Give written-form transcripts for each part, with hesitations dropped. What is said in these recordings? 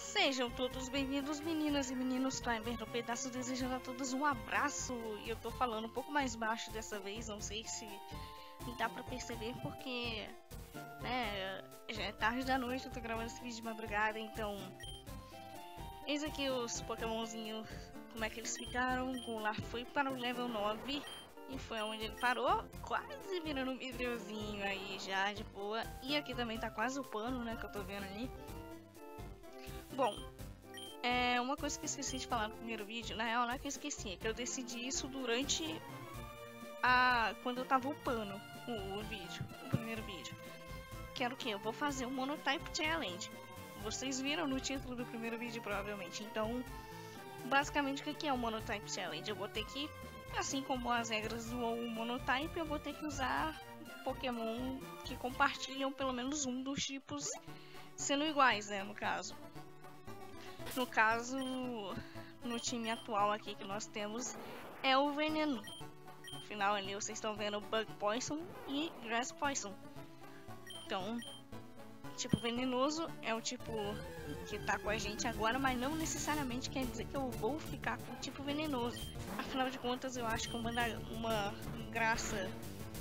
Sejam todos bem-vindos, meninas e meninos, Climber no Pedaço, desejando a todos um abraço. E eu tô falando um pouco mais baixo dessa vez, não sei se dá pra perceber, porque já é tarde da noite, eu tô gravando esse vídeo de madrugada, então... Eis aqui os Pokémonzinhos, como é que eles ficaram. O Golar foi para o level 9 e foi onde ele parou, quase virando um vidriozinho aí já de boa. E aqui também tá quase o pano, né, que eu tô vendo ali. Bom, uma coisa que eu esqueci de falar no primeiro vídeo, na real não é que eu esqueci, é que eu decidi isso durante quando eu tava upando o primeiro vídeo. Que era o que? Eu vou fazer um Monotype Challenge. Vocês viram no título do primeiro vídeo, provavelmente. Então, basicamente, o que é o Monotype Challenge? Eu vou ter que, assim como as regras do Monotype, eu vou ter que usar Pokémon que compartilham pelo menos um dos tipos sendo iguais, né, no caso. No caso, no time atual aqui que nós temos é o Veneno. Afinal, ali vocês estão vendo Bug Poison e Grass Poison. Então, tipo venenoso é o tipo que tá com a gente agora, mas não necessariamente quer dizer que eu vou ficar com o tipo venenoso. Afinal de contas, eu acho que uma graça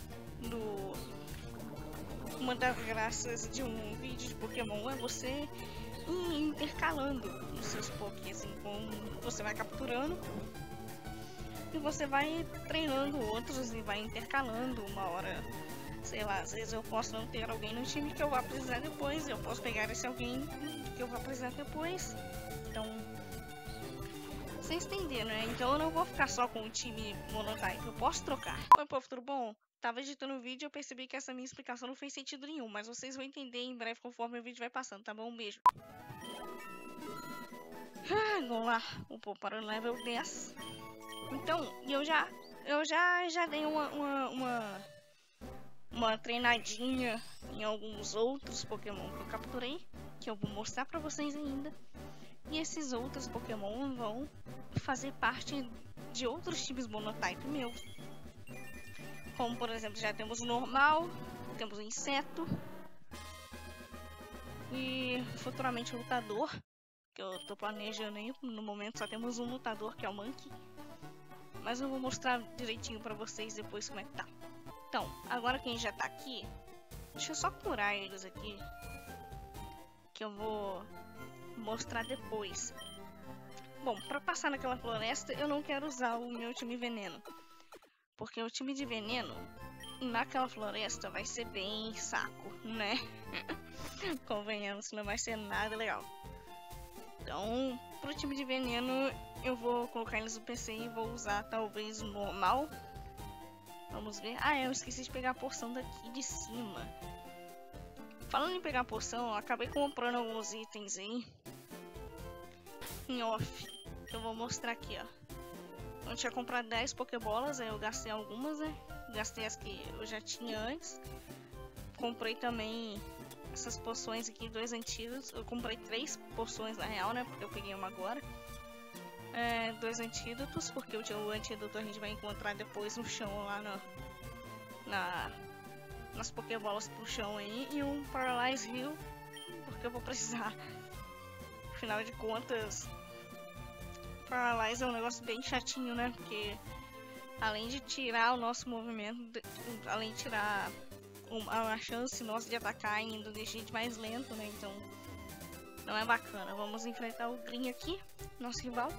uma das graças de um vídeo de Pokémon é você ir intercalando os seus Pokés, então você vai capturando e você vai treinando outros e vai intercalando. Uma hora, sei lá, às vezes eu posso não ter alguém no time que eu vá precisar depois, eu posso pegar esse alguém que eu vá precisar depois. Então, vocês entenderam, né? Então eu não vou ficar só com o time Monotype, eu posso trocar. Oi, povo, tudo bom? Tava editando o vídeo e eu percebi que essa minha explicação não fez sentido nenhum, mas vocês vão entender em breve conforme o vídeo vai passando, tá bom? Um beijo. Vamos lá, upou para o level 10. Então, eu já dei uma treinadinha em alguns outros Pokémon que eu capturei, que eu vou mostrar pra vocês ainda. E esses outros Pokémon vão fazer parte de outros times Monotype meus. Como, por exemplo, já temos o normal, temos o inseto e futuramente o lutador, que eu tô planejando aí. No momento só temos um lutador, que é o Monkey. Mas eu vou mostrar direitinho pra vocês depois como é que tá. Então, agora quem já tá aqui, deixa eu só curar eles aqui, que eu vou mostrar depois. Bom, pra passar naquela floresta, eu não quero usar o meu time veneno, porque o time de veneno naquela floresta vai ser bem saco, né? Convenhamos que não vai ser nada legal. Então, pro time de veneno, eu vou colocar eles no PC e vou usar talvez o normal. Vamos ver. Eu esqueci de pegar a porção daqui de cima. Falando em pegar a porção, eu acabei comprando alguns itens aí em off, que eu vou mostrar aqui, ó. Eu tinha comprado 10 Pokébolas, aí eu gastei algumas, né? Gastei as que eu já tinha antes. Comprei também essas poções aqui, 2 antídotos. Eu comprei 3 poções na real, né? Porque eu peguei uma agora. 2 antídotos, porque o antídoto a gente vai encontrar depois no chão lá nas Pokébolas pro chão aí. E um Paralyze Heal, porque eu vou precisar. Afinal de contas, Paralyze é um negócio bem chatinho, né? Porque além de tirar o nosso movimento, além de tirar a chance nossa de atacar, ainda deixa a gente mais lento, né? Então não é bacana. Vamos enfrentar o Green aqui, nosso rival.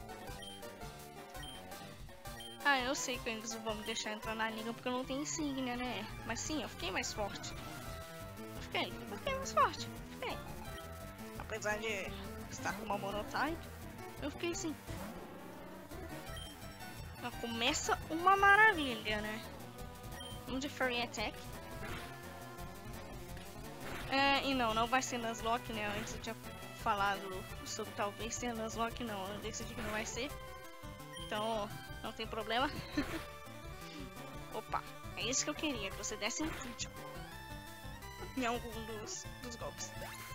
Eu sei que eles vão me deixar entrar na liga porque eu não tenho insígnia, né? Mas sim, eu fiquei mais forte. Eu fiquei mais forte. Fiquei. Apesar de estar com uma Monotype, eu fiquei sim. Já começa uma maravilha, né? Um de Fairy Attack. E não vai ser Nuzlocke, né? Antes eu tinha falado sobre talvez ser Nuzlocke, não. Eu decidi que não vai ser. Então, não tem problema. Opa, é isso que eu queria, que você desse um crítico em algum dos golpes.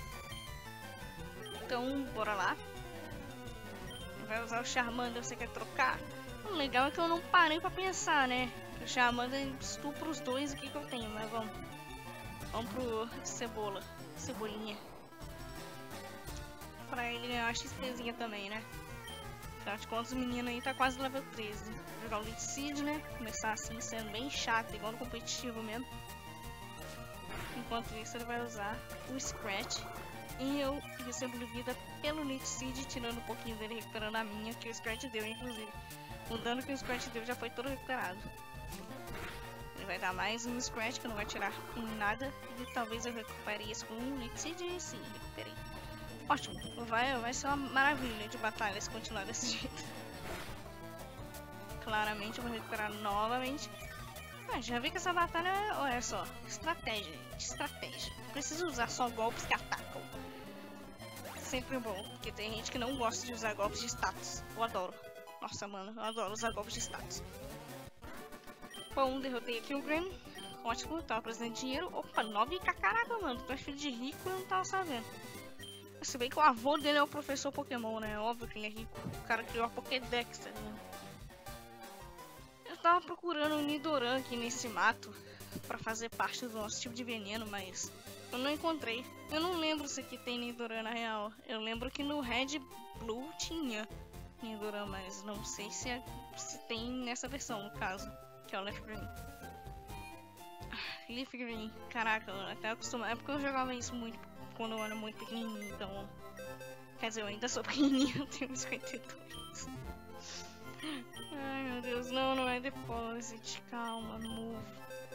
Então, bora lá. Vai usar o Charmander, você quer trocar? O legal é que eu não parei pra pensar, né? O Charmander estupra os dois aqui que eu tenho, mas vamos pro Cebolinha. Pra ele ele ganhar uma XPzinha também, né? Afinal de contas, o menino aí tá quase level 13. Jogar o Leech Seed, né? Começar assim, sendo bem chato, igual no competitivo mesmo. Enquanto isso, ele vai usar o Scratch. E eu recebo vida pelo Leech Seed, tirando um pouquinho dele, recuperando a minha, que o Scratch deu, inclusive. O dano que o Scratch deu já foi todo recuperado. Ele vai dar mais um Scratch, que não vai tirar em nada. E talvez eu recupere isso com um Leech Seed. E sim, recuperei. Ótimo, vai ser uma maravilha de batalha se continuar desse jeito. Claramente eu vou recuperar novamente. Já vi que essa batalha, olha só, estratégia, gente, estratégia. Preciso usar só golpes que atacam. Sempre bom, porque tem gente que não gosta de usar golpes de status. Eu adoro. Nossa, mano, eu adoro usar golpes de status. Bom, derrotei aqui o Grim. Ótimo, tava precisando de dinheiro. Opa, 9k, caraca, mano, tu é filho de rico e eu não tava sabendo. Se bem que o avô dele é o professor Pokémon, né? Óbvio que ele é rico. O cara criou a Pokédex, tá ligado? Eu tava procurando um Nidoran aqui nesse mato pra fazer parte do nosso tipo de veneno, mas eu não encontrei. Eu não lembro se aqui tem Nidoran na real. Eu lembro que no Red Blue tinha Nidoran, mas não sei se tem nessa versão, no caso, que é o Leaf Green. Leaf Green, caraca, eu até acostumado. É porque eu jogava isso muito quando eu era muito pequenininho, então... Quer dizer, eu ainda sou pequenininho, eu tenho 52. Ai, meu Deus, não é deposit, calma, move.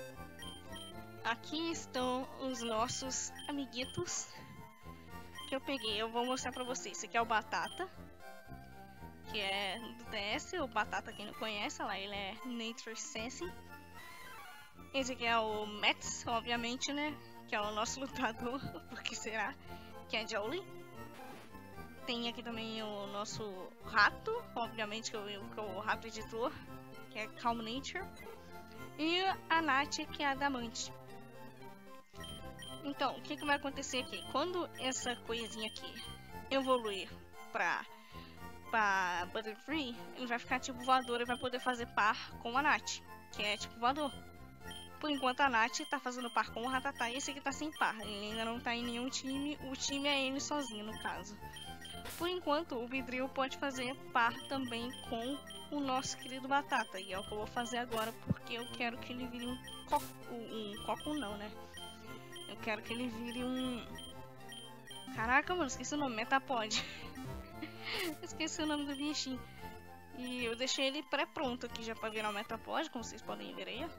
Aqui estão os nossos amiguitos que eu peguei, eu vou mostrar pra vocês. Esse aqui é o Batata, que é do DS, o Batata, quem não conhece, lá ele é Nature Sensing. Esse aqui é o Mets, obviamente, né? Que é o nosso lutador, porque será? Que é Jolie. Tem aqui também o nosso rato, obviamente que é o rato editor, que é Calm Nature. E a Nath, que é a Adamante. Então, o que vai acontecer aqui? Quando essa coisinha aqui evoluir pra Butterfree, ele vai ficar tipo voador e vai poder fazer par com a Nath, que é tipo voador. Por enquanto a Nath tá fazendo par com o Rattata e esse aqui tá sem par. Ele ainda não tá em nenhum time, o time é ele sozinho no caso. Por enquanto o Vidril pode fazer par também com o nosso querido Batata. E é o que eu vou fazer agora porque eu quero que ele vire um coco não, né? Eu quero que ele vire um... Caraca, mano, esqueci o nome, Metapod. Esqueci o nome do bichinho. E eu deixei ele pré-pronto aqui já pra virar o Metapod, como vocês podem ver aí.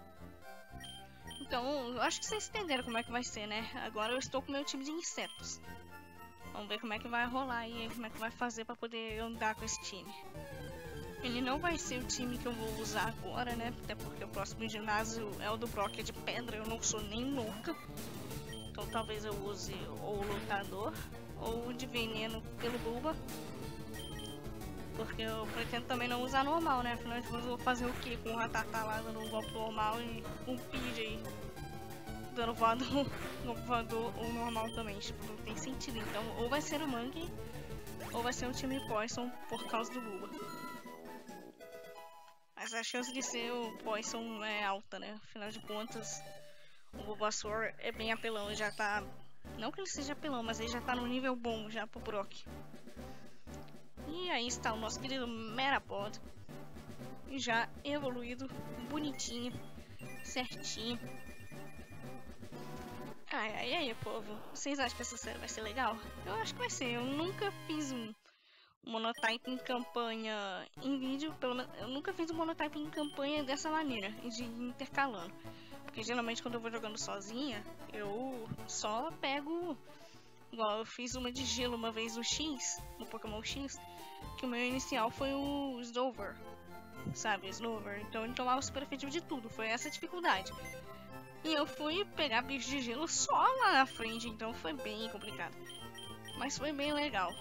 Então, eu acho que vocês entenderam como é que vai ser, né? Agora eu estou com meu time de insetos. Vamos ver como é que vai rolar e como é que vai fazer pra poder andar com esse time. Ele não vai ser o time que eu vou usar agora, né? Até porque o próximo ginásio é o do Brock, é de pedra, eu não sou nem louca. Então talvez eu use ou o lutador ou o de veneno pelo Bulba. Porque eu pretendo também não usar normal, né? Afinal de contas eu vou fazer o que com o Rattata lá dando um golpe normal e um PJ dando voador ou normal também. Tipo, não tem sentido. Então ou vai ser o Monkey ou vai ser o time Poison por causa do Bulba. Mas a chance de ser o Poison é alta, né? Afinal de contas o Bulbasaur é bem apelão, ele já tá... Não que ele seja apelão, mas ele já tá no nível bom já pro Brock. E aí está o nosso querido Metapod, já evoluído, bonitinho, certinho. Aí, povo, vocês acham que essa série vai ser legal? Eu acho que vai ser. Eu nunca fiz um monotype em campanha em vídeo, pelo menos eu nunca fiz um monotype em campanha dessa maneira, de intercalando. Porque geralmente quando eu vou jogando sozinha, eu só pego... Igual eu fiz uma de gelo uma vez no X, no Pokémon X, que o meu inicial foi o Snover, sabe, Snover. Então ele tomava super efetivo de tudo, foi essa a dificuldade. E eu fui pegar bicho de gelo só lá na frente, então foi bem complicado. Mas foi bem legal.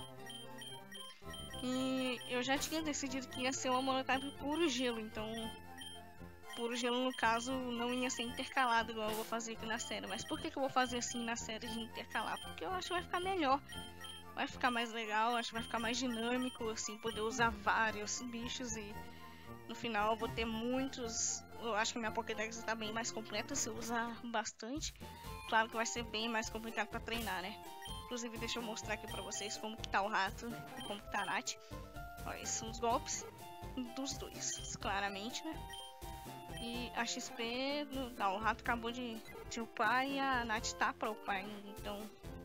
E eu já tinha decidido que ia ser uma monotype puro gelo, então... Puro gelo, no caso, não ia ser intercalado igual eu vou fazer aqui na série. Mas por que eu vou fazer assim na série de intercalar? Porque eu acho que vai ficar melhor. Vai ficar mais legal, acho que vai ficar mais dinâmico, assim, poder usar vários bichos e no final eu vou ter muitos. Eu acho que minha Pokédex está bem mais completa se eu usar bastante. Claro que vai ser bem mais complicado para treinar, né? Inclusive, deixa eu mostrar aqui pra vocês como que tá o rato e como que tá a Nath. Ó, esses são os golpes dos dois, claramente, né? E a XP, o rato acabou de upar e a Nath tá pra upar, então...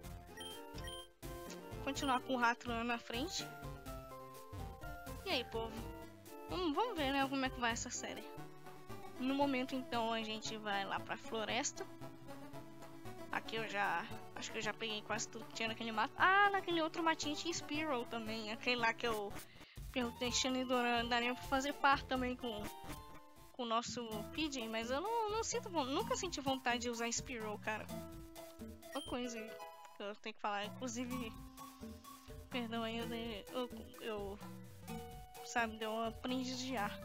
Continuar com o rato lá na frente. E aí, povo? Vamos ver, né, como é que vai essa série. No momento, então, a gente vai lá pra floresta. Aqui eu já... Acho que eu já peguei quase tudo que tinha naquele mato. Ah, naquele outro matinho tinha Spearow também. Aquele lá que eu perguntei se daria pra fazer par também com o nosso PJ. Mas eu não sinto... Nunca senti vontade de usar Spearow, cara. Uma coisa que eu tenho que falar. Inclusive... Perdão aí, eu sabe, deu uma prende de ar.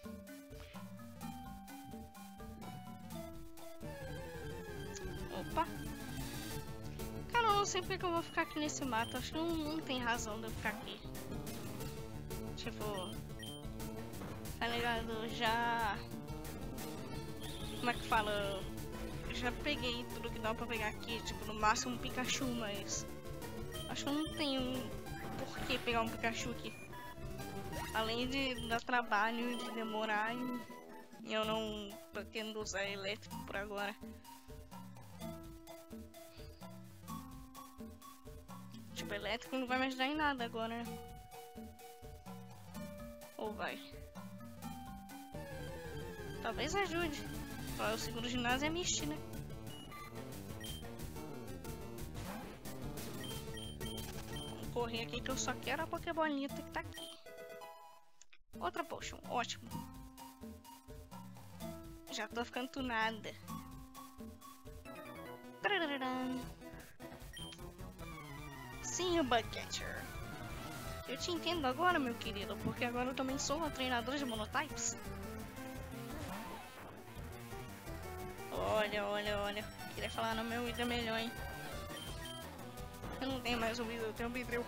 Opa! Cara, eu não sei porque que eu vou ficar aqui nesse mato. Acho que não tem razão de eu ficar aqui. Tipo... Tá ligado? Já... Como é que fala? Eu já peguei tudo que dá pra pegar aqui. Tipo, no máximo um Pikachu, mas... Acho que eu não tenho por que pegar um Pikachu aqui. Além de dar trabalho, de demorar, e eu não pretendo usar elétrico por agora. Tipo, elétrico não vai me ajudar em nada agora, né? Ou vai? Talvez ajude. O segundo ginásio é Misty, né? Correr aqui que eu só quero a Pokébolita que tá aqui. Outra potion, ótimo. Já tô ficando tunada. Sim, o Bugcatcher. Eu te entendo agora, meu querido, porque agora eu também sou uma treinadora de monotypes. Olha. Queria falar no meu Hidra melhor, hein? Eu não tenho mais o Hidra, eu tenho o Beedrill.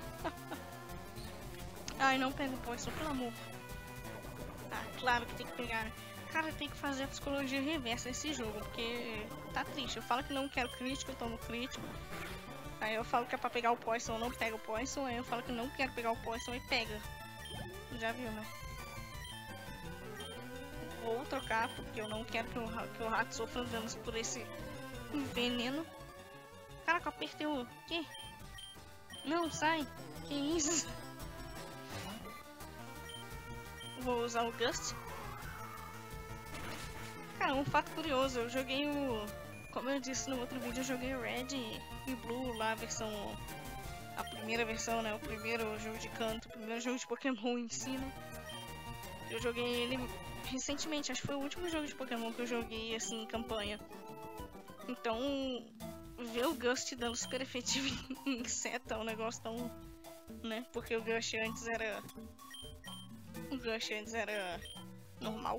Ai, não pega o Poison, pelo amor. Ah, claro que tem que pegar. Cara, tem que fazer a psicologia reversa nesse jogo, porque tá triste. Eu falo que não quero crítico, eu tomo crítico. Aí eu falo que é pra pegar o Poison, eu não pego o Poison. Aí eu falo que não quero pegar o Poison e pega. Já viu, né? Vou trocar, porque eu não quero que o rato sofra danos por esse veneno. Caraca, eu apertei o... Que? Não, sai. Que isso? Vou usar o Gust. Cara, um fato curioso, eu joguei o... Como eu disse no outro vídeo, eu joguei o Red e Blue lá, a versão... A primeira versão, né? O primeiro jogo de canto, o primeiro jogo de Pokémon em si, né? Eu joguei ele recentemente, acho que foi o último jogo de Pokémon que eu joguei, assim, em campanha. Então, ver o Gust dando super efetivo em inseto é um negócio tão... Né? Porque o Gust antes era... normal.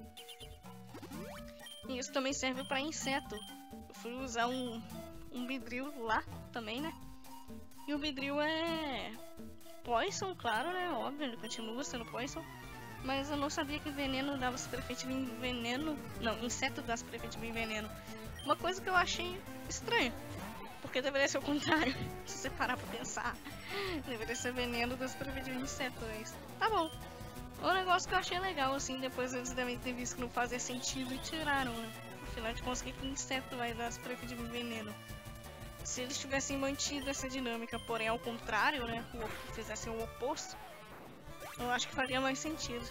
E isso também serve pra inseto. Eu fui usar um Beedrill lá também, né? E o Beedrill é... Poison, claro, né? Óbvio, ele continua sendo Poison. Mas eu não sabia que veneno dava super efetivo em veneno. Não, inseto dá super efetivo em veneno. Uma coisa que eu achei estranha. Porque deveria ser o contrário. Se você parar pra pensar. Deveria ser veneno dá super efetivo em inseto. Mas tá bom. Um negócio que eu achei legal, assim, depois eles devem ter visto que não fazia sentido e tiraram, né? Afinal de contas, que inseto vai dar super efetivo em veneno? Se eles tivessem mantido essa dinâmica, porém ao contrário, né? Fizessem o oposto, eu acho que faria mais sentido.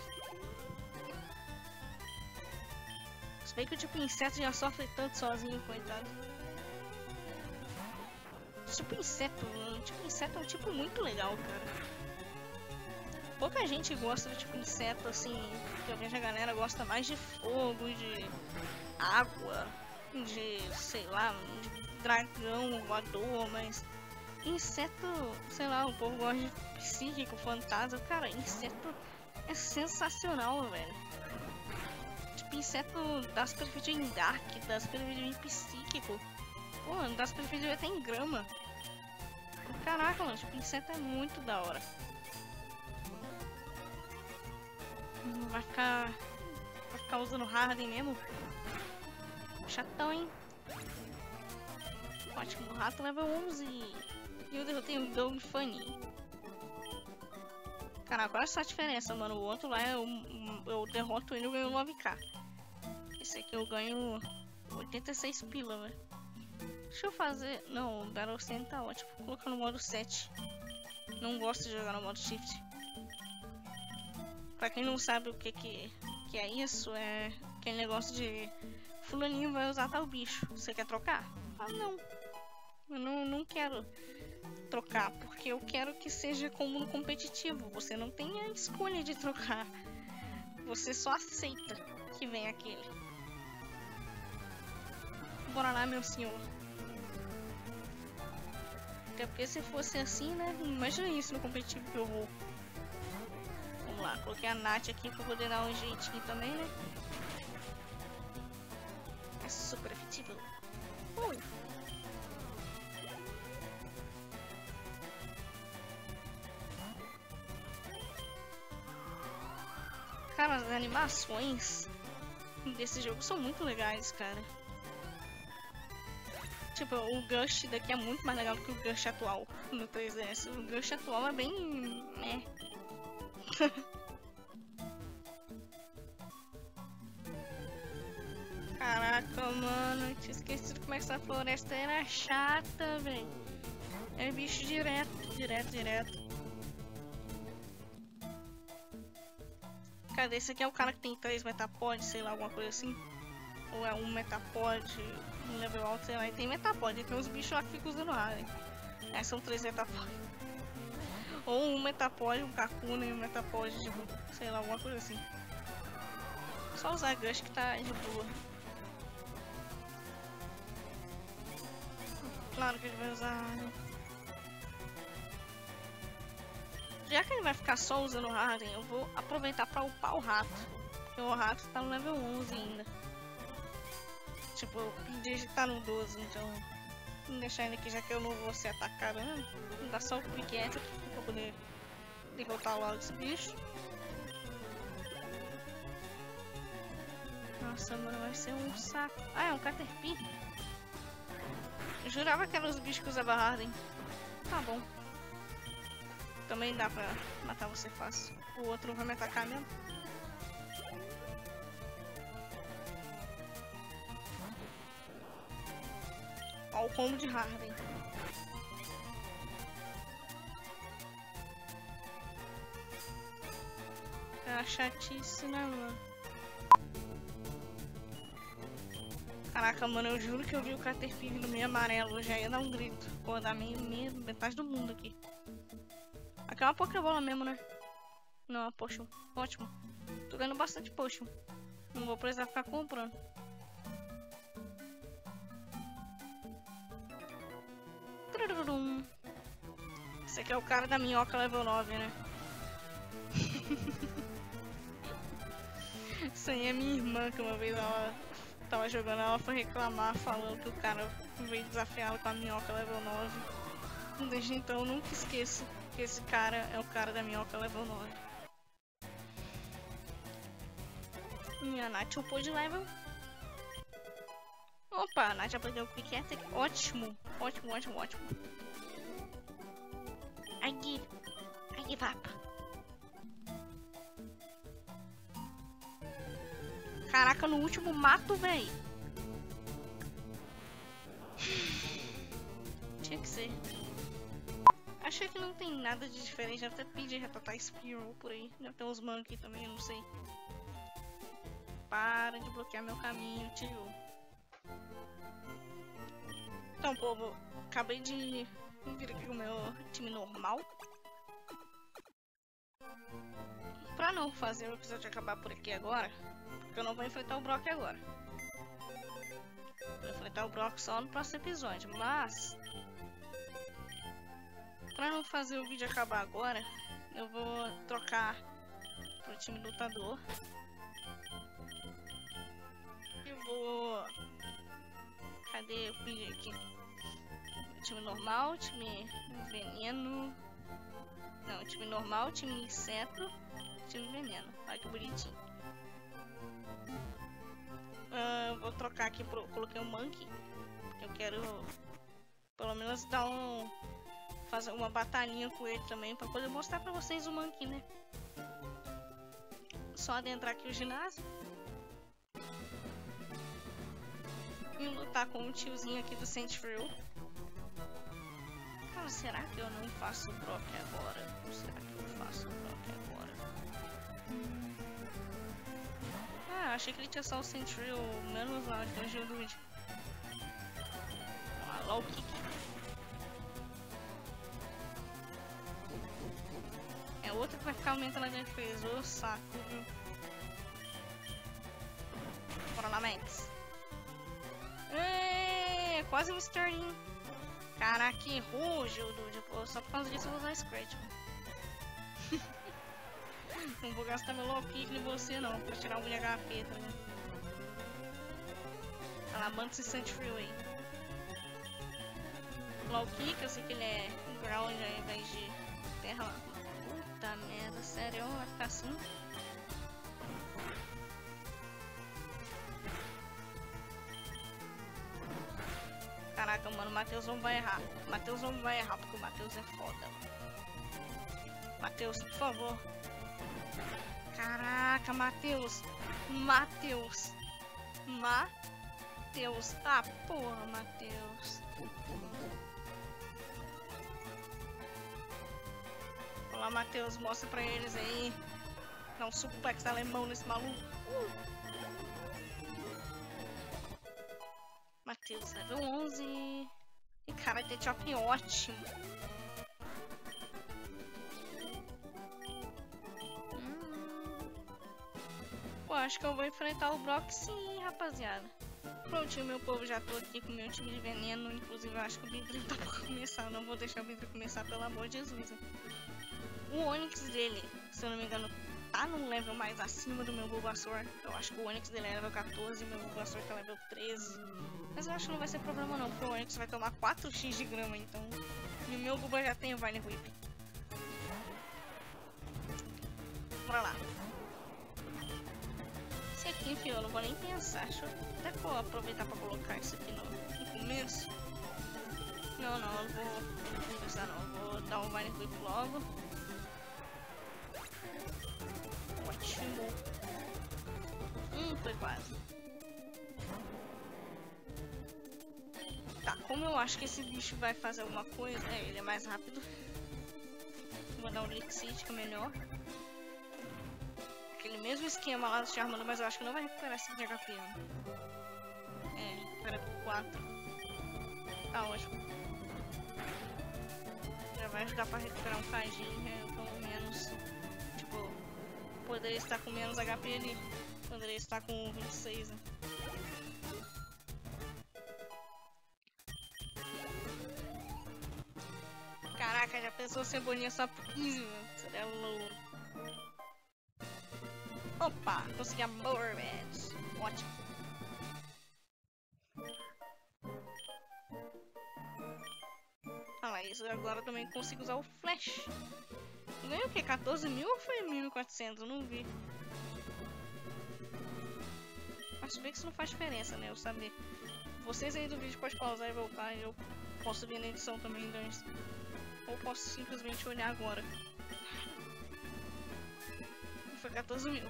Se bem que o tipo inseto já sofre tanto sozinho, coitado. Tipo inseto é um tipo muito legal, cara. Pouca gente gosta do tipo inseto, assim, porque eu vejo a galera gosta mais de fogo, de água, de, sei lá, de dragão voador, mas inseto, sei lá, o povo gosta de psíquico, fantasma. Cara, inseto é sensacional, velho. Tipo, inseto dá super efetivo em Dark, dá super efetivo em psíquico. Pô, dá super efetivo até em grama. Caraca, mano, tipo, inseto é muito da hora. Vai ficar usando Harden mesmo? Chatão, hein? Ótimo, o rato level 11. E eu derrotei o Dome Funny. Caraca, olha essa diferença, mano. O outro lá eu derroto ele e eu ganho 9k. Esse aqui eu ganho 86 pila, velho. Deixa eu fazer... Não, o Battle Stand tá ótimo. Vou colocar no modo 7. Não gosto de jogar no modo Shift. Pra quem não sabe o que é isso, é aquele negócio de... Fulaninho vai usar tal bicho. Você quer trocar? Ah, não. Eu não quero trocar, porque eu quero que seja como no competitivo. Você não tem a escolha de trocar. Você só aceita que vem aquele. Bora lá, meu senhor. Até porque se fosse assim, né? Imagina isso no competitivo que eu vou. Vamos lá, coloquei a Nath aqui pra poder dar um jeitinho também, né? É super efetivo. Ui. Cara, as animações desse jogo são muito legais, cara. Tipo, o Gush daqui é muito mais legal do que o Gush atual no 3DS. O Gush atual é bem... Caraca, mano, eu tinha esquecido como é que essa floresta era chata, velho. É bicho direto. Cadê? Esse aqui é o cara que tem 3 Metapod, sei lá, alguma coisa assim. Ou é um Metapod, um level alto, sei lá. E tem Metapod, e tem uns bichos lá que ficam usando ar, né? Aí são 3 Metapod. Ou um Metapod, um Kakuna e um Metapod, tipo, sei lá, alguma coisa assim. Só usar Gush que tá de boa. Claro que ele vai usar, né? Já que ele vai ficar só usando o Harden, eu vou aproveitar pra upar o rato. Porque o rato tá no level 11 ainda. Tipo, o Pidgey tá no 12, então... Vou deixar ele aqui, já que eu não vou ser atacado, né? Vou dar só o Quick Attack pra poder derrotar logo esse bicho. Nossa, mano, vai ser um saco. Ah, é um Caterpie? Eu jurava que eram os bichos que usavam Harden. Tá bom. Também dá pra matar você fácil. O outro não vai me atacar mesmo. Ó o combo de Harden. É chatice, né, mano? Caraca, mano, eu juro que eu vi o Caterpie no meio amarelo. Eu já ia dar um grito. Pô, dá metade do mundo aqui. Aqui é uma Pokébola mesmo, né? Não, uma Potion. Ótimo. Tô ganhando bastante Potion. Não vou precisar ficar comprando. Esse aqui é o cara da minhoca level 9, né? Isso aí é minha irmã, que uma vez ela tava jogando, ela foi reclamar, falando que o cara veio desafiá-la com a minhoca level 9. Desde então eu nunca esqueço que esse cara é o cara da minhoca level 9. Minha Nath upou de level. Opa, a Nath aprendeu o Quick Attack. Ótimo, ótimo. I give up. Caraca, no último mato, véi. Tinha que ser. Achei que não tem nada de diferente. Deve até pedir retratar Spearow por aí. Deve ter uns Monkey também, eu não sei. Para de bloquear meu caminho, tio. Então, povo, acabei de vir aqui com o meu time normal. Pra não fazer o episódio acabar por aqui agora, porque eu não vou enfrentar o Brock agora. Vou enfrentar o Brock só no próximo episódio, mas... Pra não fazer o vídeo acabar agora, eu vou trocar pro time lutador. E vou... Cadê o vídeo aqui? Time normal, time veneno... Não, time normal, time inseto, time veneno. Olha que bonitinho. Vou trocar aqui, coloquei um Monkey. Eu quero pelo menos dar fazer uma batalhinha com ele também, pra poder mostrar pra vocês o Monkey, né? Só adentrar aqui o ginásio. E lutar com o tiozinho aqui do Central. Cara, será que eu não faço o Brock agora? Será que eu faço o Brock agora? Ah, achei que ele tinha só o Central, menos lá, então Geodude. Ah, low kick. É outra que vai ficar aumentando a defesa. Ô saco, viu? Bora lá, Max. É, quase um Sterling. Caraca, errou, Geodude. Pô, só por causa disso eu vou usar Scratch. Não vou gastar meu low kick em você não, pra tirar um de HP também. Olha lá, manda esse Central aí. Low kick, eu sei que ele é ground ao invés de terra lá. Puta merda, sério, vai ficar assim? Caraca, mano, o Matheus não vai errar. O Matheus não vai errar, porque o Matheus é foda. Matheus, por favor. Caraca, Matheus. Matheus. Matheus. Ah, porra, Matheus. Olá, Matheus, mostra pra eles aí. Dá um suplex alemão nesse maluco. Matheus, level 11. E cara, tem chop ótimo. Pô, acho que eu vou enfrentar o Brock sim, rapaziada. Prontinho, meu povo, já tô aqui com o meu time de veneno. Inclusive, eu acho que o Bidrin tá por começar. Não vou deixar o Bidrin começar, pelo amor de Jesus. O Onix dele, se eu não me engano, tá num level mais acima do meu Bulbasaur. Eu acho que o Onix dele é level 14 e o meu Bulbasaur tá level 13. Mas eu acho que não vai ser problema não, porque o Onix vai tomar 4x de grama, então... E o meu Bulba já tem o Vine Whip. Bora lá. Esse aqui, filho, eu não vou nem pensar. Deixa eu até aproveitar pra colocar isso aqui no começo. Não, eu não vou pensar não. Eu vou dar um Vine Whip logo. Ótimo. Foi quase. Tá, como eu acho que esse bicho vai fazer alguma coisa, ele é mais rápido. Vou dar um Elixir, que é melhor. Aquele mesmo esquema lá do Charmander, mas eu acho que não vai recuperar 5 de HP. Né? É, recupera por 4. Tá ótimo. Já vai ajudar pra recuperar um cadinho, pelo menos. Tipo, poderia estar com menos HP ali. Poderia estar com 26, né? Caraca, já pensou Cebolinha só por 15, mano? Seria louco. Opa, consegui a Morbid. Ótimo. Ah lá, isso agora eu também consigo usar o Flash. Ganhei o que? 14 mil ou foi 1.400? Eu não vi. Acho bem que isso não faz diferença, né? Eu saber. Vocês aí do vídeo podem pausar e voltar. E eu posso ver na edição também, então. Ou posso simplesmente olhar agora. Foi 14 mil.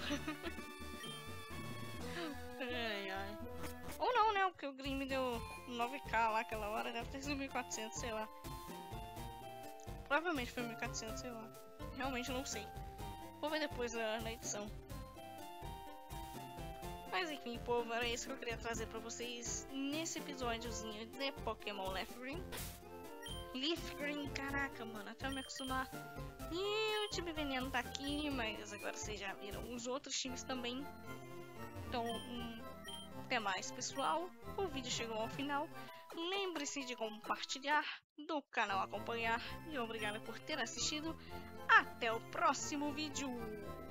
Ai, ai. Ou não, né? Porque o Green me deu 9k lá aquela hora. Deve ter sido 1.400, sei lá. Provavelmente foi 1.400, sei lá. Realmente não sei. Vou ver depois na edição. Mas enfim, povo, era isso que eu queria trazer pra vocês nesse episódiozinho de Pokémon Leaf Green. Leaf Green, caraca, mano, até eu me acostumar. E o time veneno tá aqui, mas agora vocês já viram os outros times também. Então, até mais, pessoal. O vídeo chegou ao final. Lembre-se de compartilhar, do canal acompanhar. E obrigada por ter assistido. Até o próximo vídeo.